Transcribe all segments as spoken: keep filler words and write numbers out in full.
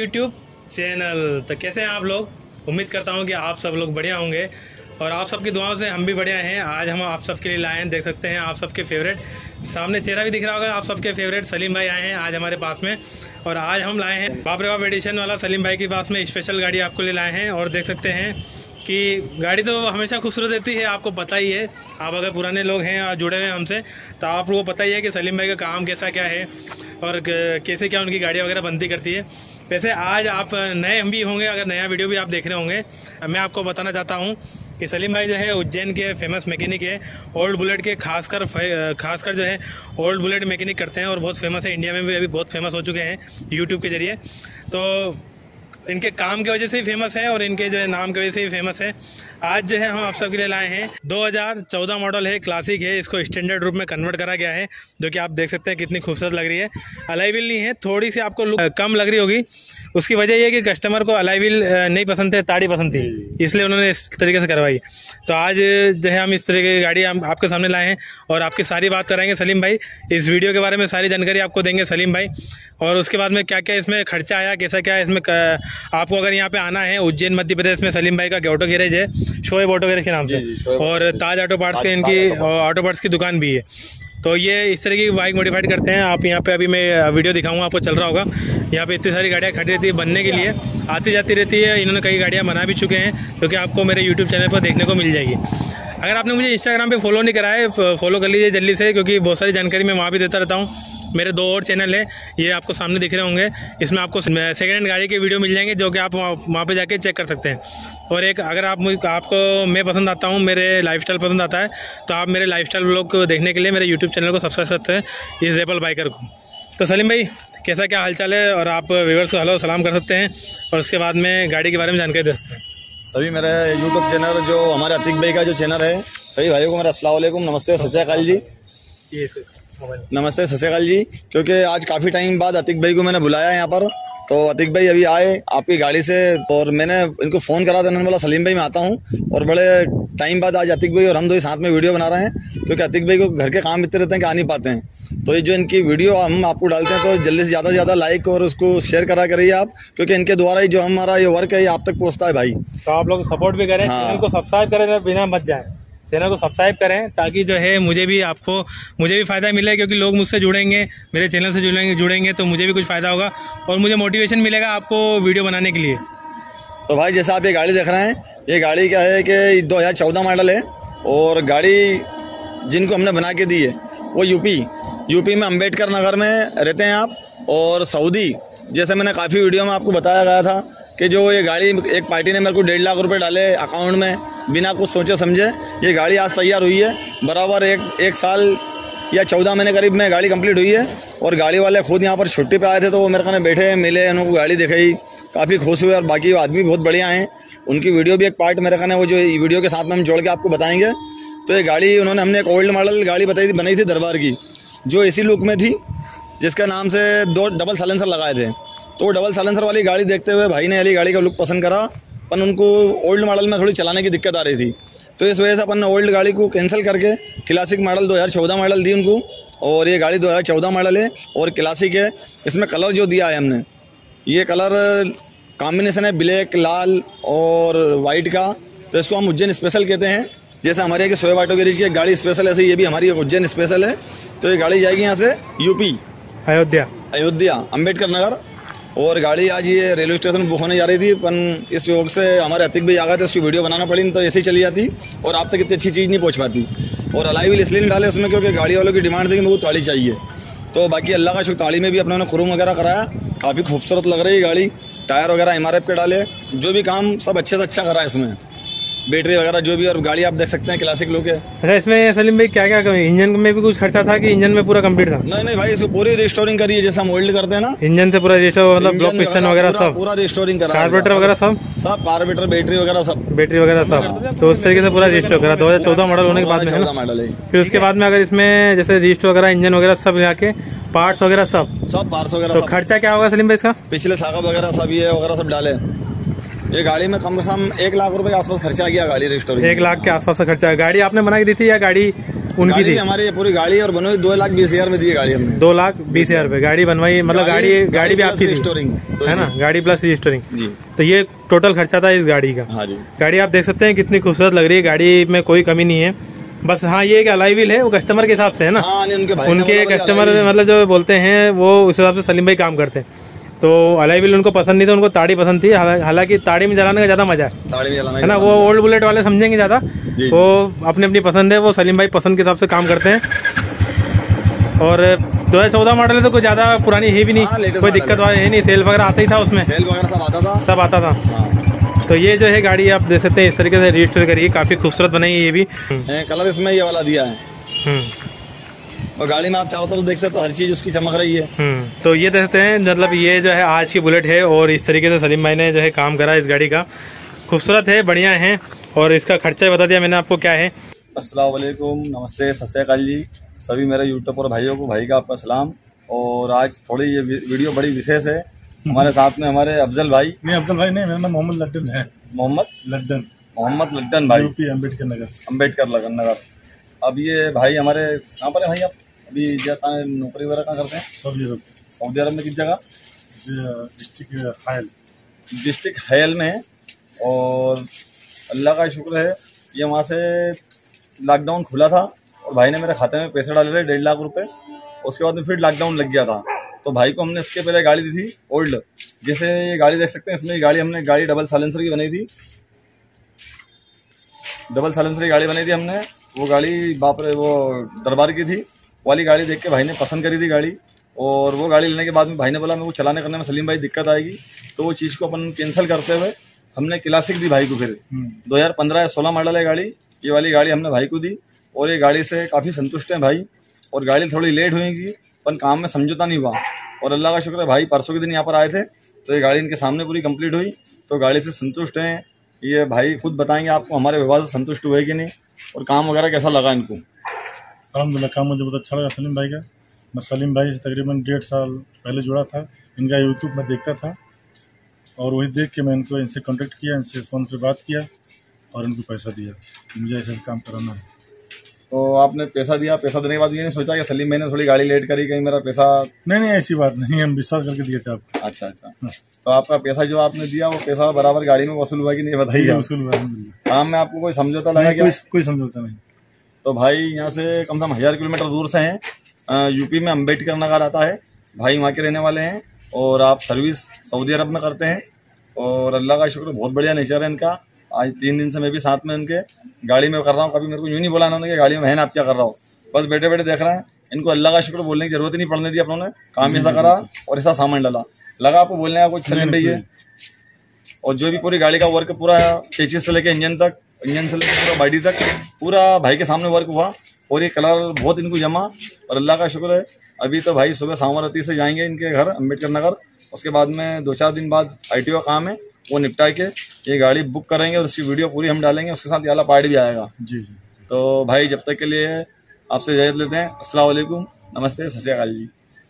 YouTube channel. तो कैसे हैं आप लोग? उम्मीद करता हूं कि आप सब लोग बढ़िया होंगे और आप सबकी दुआओं से हम भी बढ़िया हैं। आज हम आप सबके लिए लाए हैं, देख सकते हैं आप सबके फेवरेट, सामने चेहरा भी दिख रहा होगा, आप सबके फेवरेट सलीम भाई आए हैं आज हमारे पास में। और आज हम लाए हैं बाप रे बाप एडिशन वाला सलीम भाई के पास में स्पेशल गाड़ी आपको ले लाए हैं। और देख सकते हैं कि गाड़ी तो हमेशा खूबसूरत रहती है, आपको पता ही है। आप अगर पुराने लोग हैं और जुड़े हुए हैं हमसे तो आप लोगों को पता ही है कि सलीम भाई का काम कैसा क्या है और कैसे क्या उनकी गाड़ी वगैरह बनती करती है। वैसे आज आप नए हम भी होंगे, अगर नया वीडियो भी आप देख रहे होंगे, मैं आपको बताना चाहता हूँ कि सलीम भाई जो है उज्जैन के फेमस मैकेनिक है। ओल्ड बुलेट के खासकर खासकर जो है ओल्ड बुलेट मैकेनिक करते हैं और बहुत फेमस है, इंडिया में भी अभी बहुत फेमस हो चुके हैं यूट्यूब के जरिए। तो इनके काम की वजह से ही फेमस है और इनके जो है नाम की वजह से ही फेमस है। आज जो है हम आप सबके लिए लाए हैं दो हज़ार चौदह मॉडल है, क्लासिक है, इसको स्टैंडर्ड रूप में कन्वर्ट करा गया है, जो कि आप देख सकते हैं कितनी खूबसूरत लग रही है। अलाई व्हील नहीं है, थोड़ी सी आपको लुक कम लग रही होगी। उसकी वजह यह है कि कस्टमर को अलाई व्हील नहीं पसंद थे, ताड़ी पसंद थी, इसलिए उन्होंने इस तरीके से करवाई। तो आज जो है हम इस तरीके की गाड़ी हम आपके सामने लाए हैं और आपकी सारी बात कराएंगे सलीम भाई। इस वीडियो के बारे में सारी जानकारी आपको देंगे सलीम भाई। और उसके बाद में क्या क्या इसमें खर्चा आया, कैसा क्या इसमें आपको अगर यहाँ पे आना है उज्जैन मध्य प्रदेश में, सलीम भाई का ऑटो गैरेज है, शोएब ऑटो गैरेज के नाम से, और ताज ऑटो पार्ट्स के इनकी ऑटो पार्ट्स की दुकान भी है। तो ये इस तरीके की बाइक मॉडिफाइड करते हैं। आप यहाँ पे अभी मैं वीडियो दिखाऊंगा, आपको चल रहा होगा। यहाँ पे इतनी सारी गाड़ियाँ खड़ी रहती है बनने के लिए, आती जाती रहती है। इन्होंने कई गाड़ियाँ बना भी चुके हैं, जो कि आपको मेरे यूट्यूब चैनल पर देखने को मिल जाएगी। अगर आपने मुझे इंस्टाग्राम पे फॉलो नहीं करा है, फॉलो कर लीजिए जल्दी से, क्योंकि बहुत सारी जानकारी मैं वहाँ भी देता रहता हूँ। मेरे दो और चैनल है, ये आपको सामने दिख रहे होंगे। इसमें आपको सेकेंड हैंड गाड़ी के वीडियो मिल जाएंगे, जो कि आप वहाँ पे जाके चेक कर सकते हैं। और एक अगर आप आपको मैं पसंद आता हूँ, मेरे लाइफस्टाइल पसंद आता है, तो आप मेरे लाइफस्टाइल व्लॉग को देखने के लिए मेरे यूट्यूब चैनल को सब्सक्राइब करते हैं, इस रेबल बाइकर को। तो सलीम भाई कैसा क्या हालचाल है? और आप व्यूअर्स को हेलो सलाम कर सकते हैं और उसके बाद में गाड़ी के बारे में जानकारी दे सकते हैं। सभी मेरे यूट्यूब चैनल, जो हमारे अतीक भाई का जो चैनल है, सभी भाइयों को मेरा अस्सलाम वालेकुम, नमस्ते, सत श्री अकाल जी। नमस्ते, सत श्री अकाल जी। क्योंकि आज काफ़ी टाइम बाद अतीक भाई को मैंने बुलाया यहाँ पर, तो अतीक भाई अभी आए आपकी गाड़ी से, और मैंने इनको फ़ोन करा था, उन्होंने बोला सलीम भाई मैं आता हूँ। और बड़े टाइम बाद आज अतीक भाई और हम दो ही साथ में वीडियो बना रहे हैं, क्योंकि अतीक भाई को घर के काम इतने रहते हैं कि आ नहीं पाते हैं। तो ये जो इनकी वीडियो हम आपको डालते हैं, तो जल्दी से ज़्यादा से ज़्यादा लाइक और उसको शेयर करा करिए आप, क्योंकि इनके द्वारा ही जो हमारा ये वर्क है ये आप तक पहुँचता है भाई। तो आप लोग सपोर्ट भी करें, चैनल को सब्सक्राइब करें, बिना मत जाएं, चैनल को सब्सक्राइब करें, ताकि जो है मुझे भी आपको मुझे भी फ़ायदा मिले, क्योंकि लोग मुझसे जुड़ेंगे, मेरे चैनल से जुड़ेंगे जुड़ेंगे तो मुझे भी कुछ फ़ायदा होगा और मुझे मोटिवेशन मिलेगा आपको वीडियो बनाने के लिए। तो भाई जैसा आप ये गाड़ी देख रहे हैं, ये गाड़ी क्या है कि दो हज़ार चौदह मॉडल है, और गाड़ी जिनको हमने बना के दी है वो यूपी यूपी में अम्बेडकर नगर में रहते हैं आप। और सऊदी, जैसे मैंने काफ़ी वीडियो में आपको बताया गया था कि जो ये गाड़ी एक पार्टी ने मेरे को डेढ़ लाख रुपए डाले अकाउंट में बिना कुछ सोचे समझे, ये गाड़ी आज तैयार हुई है। बराबर एक एक साल या चौदह महीने करीब में गाड़ी कंप्लीट हुई है। और गाड़ी वाले खुद यहाँ पर छुट्टी पे आए थे, तो वो मेरे खाने बैठे मिले, उनको गाड़ी दिखाई, काफ़ी खुश हुए। और बाकी आदमी बहुत बढ़िया हैं, उनकी वीडियो भी एक पार्ट मेरे खाने वो जो वीडियो के साथ में हम जोड़ के आपको बताएंगे। तो ये गाड़ी उन्होंने हमने एक ओल्ड मॉडल गाड़ी बताई थी, बनाई थी दरबार की, जो इसी लुक में थी, जिसका नाम से दो डबल साइलेंसर लगाए थे। तो डबल साइलेंसर वाली गाड़ी देखते हुए भाई ने वाली गाड़ी का लुक पसंद करा, पर उनको ओल्ड मॉडल में थोड़ी चलाने की दिक्कत आ रही थी। तो इस वजह से अपन ने ओल्ड गाड़ी को कैंसिल करके क्लासिक मॉडल दो हज़ार चौदह मॉडल दी उनको। और ये गाड़ी दो हज़ार चौदह मॉडल है और क्लासिक है। इसमें कलर जो दिया है हमने, ये कलर कॉम्बिनेशन है ब्लैक, लाल और वाइट का। तो इसको हम उज्जैन स्पेशल कहते हैं। जैसे हमारे यहाँ की शोएब ऑटो गैरेज की गाड़ी स्पेशल, ऐसे ये भी हमारी उज्जैन स्पेशल है। तो ये गाड़ी जाएगी यहाँ से यूपी अयोध्या अयोध्या अम्बेडकर नगर। और गाड़ी आज ये रेलवे स्टेशन बुक होने जा रही थी, पर इस योग से हमारे अतीक भाई आ गए थे, उसकी वीडियो बनाना पड़ी, तो ऐसे ही चली जाती और आप तक इतनी अच्छी चीज़ नहीं पहुँच पाती। और अलाई व्हील इसलिए नहीं डाले उसमें, क्योंकि गाड़ी वालों की डिमांड थी कि मेरे को ताड़ी चाहिए। तो बाकी अल्लाह का शुक्र, ताड़ी में भी अपने क्रूम वगैरह कराया, काफ़ी खूबसूरत लग रही है गाड़ी। टायर वगैरह एम आर एफ के डाले, जो भी काम सब अच्छे से अच्छा करा है इसमें, बैटरी वगैरह जो भी। और गाड़ी आप देख सकते हैं क्लासिक लुक है। अच्छा, इसमें सलीम भाई क्या क्या इंजन में भी कुछ खर्चा था कि इंजन में पूरा कंप्लीट था? नहीं नहीं भाई, इसको पूरी रिस्टोरिंग करी है, जैसा हम ओल्ड करते हैं ना, इंजन से पूरा रिस्टोर, मतलब ब्लॉक पिस्टन वगैरह सब पूरा रिस्टोरिंग करा, कार्बोरेटर वगैरह सब सब कार्बोरेटर, बैटरी वगैरह सब, बैटरी वगैरह सब। तो उस तरीके से पूरा रिस्टोर करा दो हज़ार चौदह मॉडल होने के बाद में मॉडल है। फिर उसके बाद में अगर इसमें जैसे रिस्टोर वगैरह, इंजन वगैरह सब लगा के पार्ट्स वगैरह सब सब पार्ट्स वगैरह, तो खर्चा क्या होगा सलीम भाई इसका? पिछले साका वगैरह सब ये वगैरह सब डाले। ये गाड़ी में कम से कम एक लाख रुपए के आसपास खर्चा गया गाड़ी रिस्टोर। एक लाख के आसपास का खर्चा है। गाड़ी आपने बना के दी थी या गाड़ी उनकी थी हमारी ये पूरी गाड़ी और बनवाई दो लाख बीस हजार में दी गाड़ी हमने। दो लाख बीस हजार रुपए गाड़ी बनवाई, मतलब गाड़ी गाड़ी भी आपकी थी है ना, गाड़ी प्लस रजिस्टरिंग जी। तो ये टोटल खर्चा था इस गाड़ी का। हाँ जी। गाड़ी आप देख सकते हैं कितनी खूबसूरत लग रही है, गाड़ी में कोई कमी नहीं है। बस हाँ ये एक अलाई व्हील है, वो कस्टमर के हिसाब से है ना। हाँ, उनके, उनके कस्टमर मतलब जो बोलते हैं वो उस हिसाब से सलीम भाई काम करते हैं। तो अलाई व्हील उनको पसंद नहीं था, उनको ताड़ी पसंद थी। हालांकि ताड़ी में जलाने का ज्यादा मजा है, ताड़ी में जलाने है ना। वो ओल्ड बुलेट वाले समझेंगे ज्यादा, वो अपनी अपनी पसंद है, वो सलीम भाई पसंद के हिसाब से काम करते हैं। और दो हजार चौदह मॉडल है तो कोई ज्यादा पुरानी है भी नहीं, कोई दिक्कत वाली है नहीं। सेल वगैरह आता ही था उसमें, सेल वगैरह सब आता था, सब आता था। तो ये जो है गाड़ी आप देख सकते हैं इस तरीके से रजिस्टर करिए, काफी खूबसूरत बनाई है। ये भी कलर इसमें ये वाला दिया है और गाड़ी में आप चारों तरफ देख सकते हो हर चीज उसकी चमक रही है। तो ये देखते हैं, मतलब ये जो है आज की बुलेट है और इस तरीके से सलीम भाई ने जो है काम करा इस गाड़ी का। खूबसूरत है, बढ़िया है। और इसका खर्चा बता दिया मैंने आपको क्या है। अस्सलाम वालेकुम, नमस्ते, सत श्री अकाल जी सभी मेरे यूट्यूब पर भाइयों को, भाई का आपका सलाम। और आज थोड़ी ये वीडियो बड़ी विशेष है। हमारे साथ में हमारे अफजल भाई। नहीं अफजल भाई नहीं, मेरा नाम मोहम्मद लड्डन है। मोहम्मद लड्डन मोहम्मद लड्डन भाई, यूपी अम्बेडकर नगर। अम्बेडकर नगर। अब ये भाई हमारे कहाँ पर है भाई? आप अभी नौकरी वगैरह कहाँ करते हैं? सऊदी अरब। सऊदी अरब में किस जगह? District hell. डिस्ट्रिक्ट हैल में। और अल्लाह का शुक्र है ये वहाँ से लॉकडाउन खुला था और भाई ने मेरे खाते में पैसे डाले थे डेढ़ लाख रुपए। उसके बाद में फिर लॉकडाउन लग गया था, तो भाई को हमने इसके पहले गाड़ी दी थी ओल्ड, जैसे ये गाड़ी देख सकते हैं। इसमें गाड़ी हमने गाड़ी डबल साइलेंसर की बनाई थी, डबल साइलेंसर की गाड़ी बनाई थी हमने। वो गाड़ी बाप रे वो दरबार की थी, वाली गाड़ी देख के भाई ने पसंद करी थी गाड़ी। और वो गाड़ी लेने के बाद में भाई ने बोला मेरे को चलाने करने में सलीम भाई दिक्कत आएगी, तो वो चीज़ को अपन कैंसिल करते हुए हमने क्लासिक दी भाई को। फिर दो हज़ार पंद्रह या सोलह मॉडल है गाड़ी, ये वाली गाड़ी हमने भाई को दी और ये गाड़ी से काफ़ी संतुष्ट हैं भाई। और गाड़ी थोड़ी लेट हुई पर काम में समझौता नहीं हुआ और अल्लाह का शुक्र है भाई परसों के दिन यहाँ पर आए थे तो ये गाड़ी इनके सामने पूरी कंप्लीट हुई, तो गाड़ी से संतुष्ट हैं। ये भाई खुद बताएंगे आपको हमारे व्यवहार से संतुष्ट हुए कि नहीं और काम वगैरह कैसा लगा इनको। अलहमदुलिल्लाह काम मुझे बहुत अच्छा लगा सलीम भाई का। मैं सलीम भाई से तकरीबन डेढ़ साल पहले जुड़ा था, इनका यूट्यूब में देखता था और वही देख के मैं इनको इनसे कांटेक्ट किया, इनसे फ़ोन पे बात किया और इनको पैसा दिया, मुझे ऐसे काम कराना है। तो आपने पैसा दिया, पैसा देने के बाद ये नहीं सोचा कि सलीम भाई ने थोड़ी गाड़ी लेट करी कहीं मेरा पैसा? नहीं नहीं ऐसी बात नहीं, हम विश्वास करके दिए थे आपको। अच्छा अच्छा। तो आपका पैसा जो आपने दिया वो पैसा बराबर गाड़ी में वसूल हुआ कि नहीं बताइए? वसूल हुआ। काम में आपको कोई समझौता लगा क्या? कोई समझौता नहीं। तो भाई यहाँ से कम से कम हजार किलोमीटर दूर से हैं, यूपी में अम्बेडकर नगर आता है, भाई वहाँ के रहने वाले हैं और आप सर्विस सऊदी अरब में करते हैं। और अल्लाह का शुक्र बहुत बढ़िया नेचर है इनका। आज तीन दिन से मैं भी साथ में उनके गाड़ी में कर रहा हूँ, कभी मेरे को यूँ नहीं बोला इन्होंने कि गाड़ी में है ना आप क्या कर रहा हो, बस बैठे बैठे देख रहे हैं। इनको अल्लाह का शुक्र बोलने की जरूरत ही नहीं पड़ने दी अपनों ने, काम ऐसा करा और ऐसा सामान डाला। लगा आपको बोलने का कुछ सलीम भाई है। और जो भी पूरी गाड़ी का वर्क पूरा चेचिस से लेके इंजन तक, इंजन से लेकर पूरा बॉडी तक पूरा भाई के सामने वर्क हुआ और ये कलर बहुत इनको जमा और अल्लाह का शुक्र है। अभी तो भाई सुबह सामरती से जाएंगे इनके घर अम्बेडकर नगर, उसके बाद में दो चार दिन बाद आईटीओ काम है वो निपटा के ये गाड़ी बुक करेंगे और उसकी वीडियो पूरी हम डालेंगे, उसके साथ याला पार्ट भी आएगा। जी जी। तो भाई जब तक के लिए आपसे इजाज़त लेते हैं। अस्सलाम वालेकुम, नमस्ते, सत श्री अकाल जी।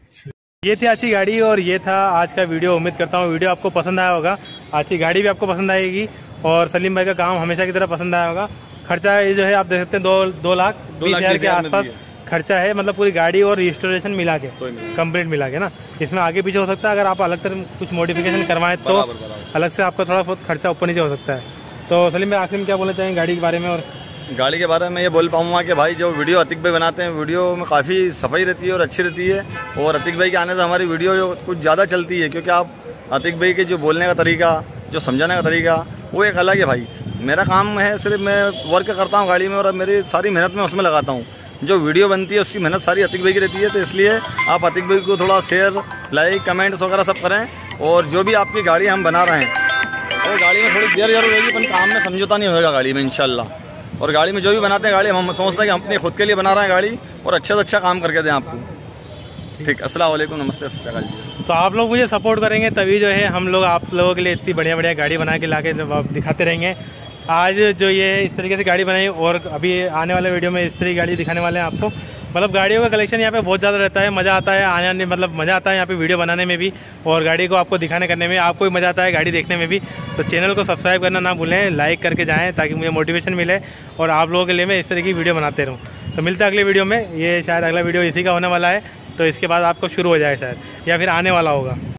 ये थी आज की गाड़ी और ये था आज का वीडियो। उम्मीद करता हूँ वीडियो आपको पसंद आया होगा, आज की गाड़ी भी आपको पसंद आएगी और सलीम भाई का काम हमेशा की तरह पसंद आया होगा। खर्चा ये जो है आप देख सकते हैं दो दो लाख बीस हजार के आसपास खर्चा है, मतलब पूरी गाड़ी और रजिस्ट्रेशन मिला के कंप्लीट मिला के ना। इसमें आगे पीछे हो सकता है, अगर आप अलग तरह कुछ मॉडिफिकेशन करवाएं तो अलग से आपका थोड़ा बहुत खर्चा ऊपर नीचे हो सकता है। तो सलीम भाई आखिर में क्या बोलना चाहेंगे गाड़ी के बारे में? और गाड़ी के बारे में ये बोल पाऊँगा कि भाई जो वीडियो अतिक भाई बनाते हैं वीडियो में काफ़ी सफाई रहती है और अच्छी रहती है और अतिक भाई के आने से हमारी वीडियो जो कुछ ज़्यादा चलती है, क्योंकि आप अतिक भाई के जो बोलने का तरीका, जो समझाने का तरीका वो एक अलग है। भाई मेरा काम है सिर्फ मैं वर्क करता हूँ गाड़ी में और मेरी सारी मेहनत मैं उसमें लगाता हूँ, जो वीडियो बनती है उसकी मेहनत सारी अतिक भाई की रहती है। तो इसलिए आप अतिक भाई को थोड़ा शेयर, लाइक, कमेंट्स वगैरह सब करें। और जो भी आपकी गाड़ी हम बना रहे हैं वो गाड़ी में थोड़ी देर जरूर रहेगी, पर काम में समझौता नहीं होगा गाड़ी में इंशाल्लाह। और गाड़ी में जो भी बनाते हैं गाड़ी हम सोचते हैं कि हम अपने खुद के लिए बना रहे हैं गाड़ी और अच्छा से अच्छा काम करके दें आपको। ठीक, अस्सलाम वालेकुम, नमस्ते, सत श्री अकाल जी। तो आप लोग मुझे सपोर्ट करेंगे तभी जो है हम लोग आप लोगों के लिए इतनी बढ़िया बढ़िया गाड़ी बना के ला के जब आप दिखाते रहेंगे। आज जो ये इस तरीके से गाड़ी बनाई और अभी आने वाले वीडियो में इस तरीके गाड़ी दिखाने वाले हैं आपको। मतलब गाड़ियों का कलेक्शन यहाँ पे बहुत ज़्यादा रहता है, मज़ा आता है आने, मतलब मज़ा आता है यहाँ पे वीडियो बनाने में भी और गाड़ी को आपको दिखाने करने में, आपको भी मज़ा आता है गाड़ी देखने में भी। तो चैनल को सब्सक्राइब करना ना भूलें, लाइक करके जाएँ ताकि मुझे मोटिवेशन मिले और आप लोगों के लिए मैं इस तरह की वीडियो बनाते रहूँ। तो मिलते हैं अगले वीडियो में। ये शायद अगला वीडियो इसी का होने वाला है, तो इसके बाद आपको शुरू हो जाए शायद, या फिर आने वाला होगा।